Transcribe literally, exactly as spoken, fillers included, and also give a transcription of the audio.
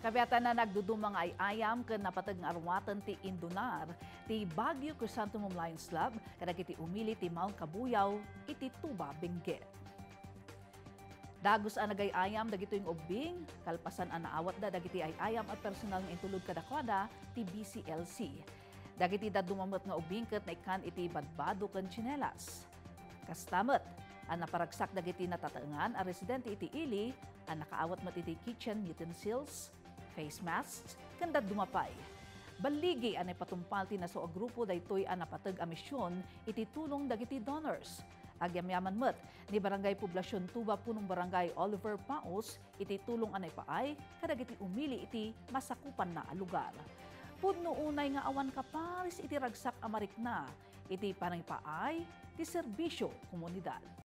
Kabiatan na nagdudumang ay ayam ken napatag nga arwatan ti Indunar, ti Baguio Chrysanthemum Lions Club, kada iti umili ti Mount Kabuyaw, iti Tuba, Benguet. Dagos ang nagay ayam dagito yung ubing, kalpasan ang naawat da dagiti ay ayam at personal nga intulog kadakwada ti B C L C. Dagiti da dumamot nga ubing ket na ikan iti badbado ken tsinelas. Kastamot, ang naparagsak dagiti natataengan ang residente iti ili, ang nakaawat mat iti kitchen utensils, face masks, kanda dumapay. Baligi anay patumpalti na so a grupo daytoy ang napatag a misyon iti tulong dagiti donors. Agyamyaman met ni Barangay Poblasyon Tuba punong Barangay Oliver Paos iti tulong anay paay kadagiti umili iti masakupan na a lugar. Pudno unay nga awan kaparis iti ragsak a marikna iti panay paay ti serbisyo komunidad.